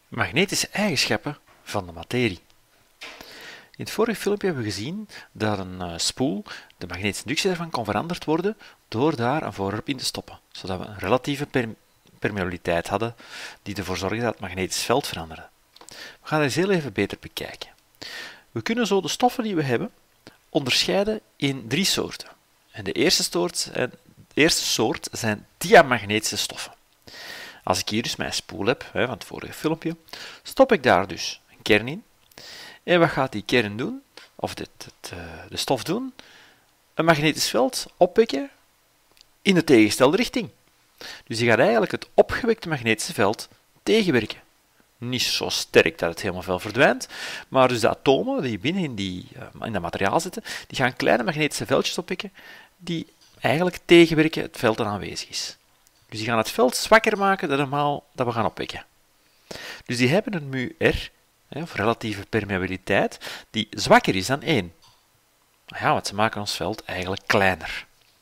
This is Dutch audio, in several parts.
Magnetische eigenschappen van de materie. In het vorige filmpje hebben we gezien dat een spoel, de magnetische inductie daarvan, kon veranderd worden door daar een voorwerp in te stoppen, zodat we een relatieve permeabiliteit hadden die ervoor zorgde dat het magnetisch veld veranderde. We gaan dat eens heel even beter bekijken. We kunnen zo de stoffen die we hebben onderscheiden in drie soorten. En de eerste soort zijn diamagnetische stoffen. Als ik hier dus mijn spoel heb, van het vorige filmpje, stop ik daar dus een kern in. En wat gaat die kern doen, of de stof doen? Een magnetisch veld opwekken in de tegenstelde richting. Dus die gaat eigenlijk het opgewekte magnetische veld tegenwerken. Niet zo sterk dat het helemaal veel verdwijnt, maar dus de atomen die binnen in dat materiaal zitten, die gaan kleine magnetische veldjes opwekken die eigenlijk tegenwerken het veld dat aanwezig is. Dus die gaan het veld zwakker maken dan normaal dat we gaan opwekken. Dus die hebben een μr, of relatieve permeabiliteit, die zwakker is dan 1. Ja, want ze maken ons veld eigenlijk kleiner.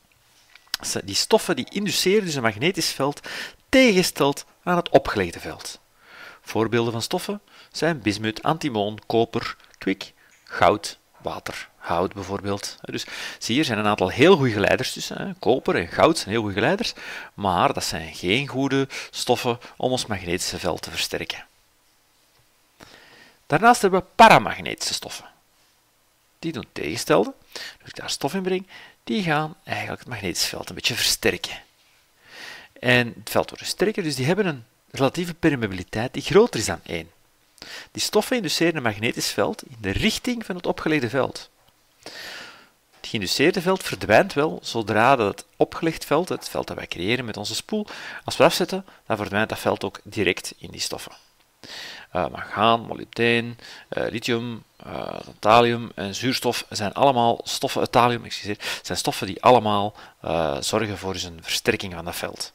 Die stoffen die induceren dus een magnetisch veld tegengesteld aan het opgelegde veld. Voorbeelden van stoffen zijn bismuut, antimoon, koper, kwik, goud, water, hout bijvoorbeeld. Dus zie je, er zijn een aantal heel goede geleiders tussen. Koper en goud zijn heel goede geleiders, maar dat zijn geen goede stoffen om ons magnetische veld te versterken. Daarnaast hebben we paramagnetische stoffen. Die doen het tegenstelde. Als ik daar stof in breng, die gaan eigenlijk het magnetische veld een beetje versterken. En het veld wordt sterker, dus die hebben een relatieve permeabiliteit die groter is dan 1. Die stoffen induceren een magnetisch veld in de richting van het opgelegde veld. Het geïnduceerde veld verdwijnt wel zodra dat het opgelegd veld, het veld dat wij creëren met onze spoel, als we afzetten, dan verdwijnt dat veld ook direct in die stoffen. Mangaan, molybdeen, lithium, thallium en zuurstof zijn allemaal stoffen, thallium, zijn stoffen die allemaal zorgen voor een versterking van dat veld.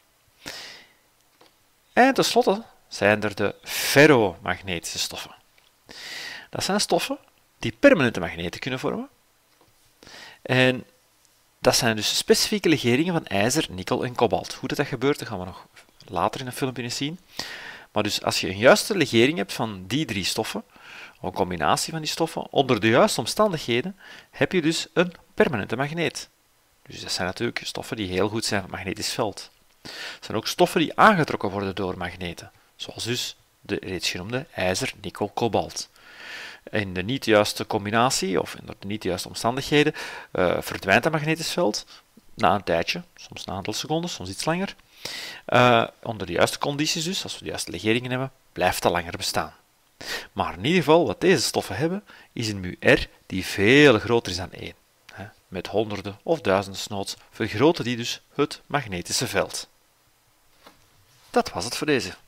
En tenslotte zijn er de ferromagnetische stoffen. Dat zijn stoffen die permanente magneten kunnen vormen. En dat zijn dus specifieke legeringen van ijzer, nikkel en kobalt. Hoe dat gebeurt, dat gaan we nog later in een filmpje eens zien. Maar dus als je een juiste legering hebt van die drie stoffen, of een combinatie van die stoffen, onder de juiste omstandigheden, heb je dus een permanente magneet. Dus dat zijn natuurlijk stoffen die heel goed zijn voor het magnetisch veld. Er zijn ook stoffen die aangetrokken worden door magneten, zoals dus de reeds genoemde ijzer, nikkel, kobalt. In de niet juiste combinatie of onder de niet juiste omstandigheden verdwijnt dat magnetisch veld na een tijdje, soms na een aantal seconden, soms iets langer. Onder de juiste condities dus, als we de juiste legeringen hebben, blijft dat langer bestaan. Maar in ieder geval, wat deze stoffen hebben, is een μr die veel groter is dan 1. Met honderden of duizenden snoots vergroten die dus het magnetische veld. Dat was het voor deze.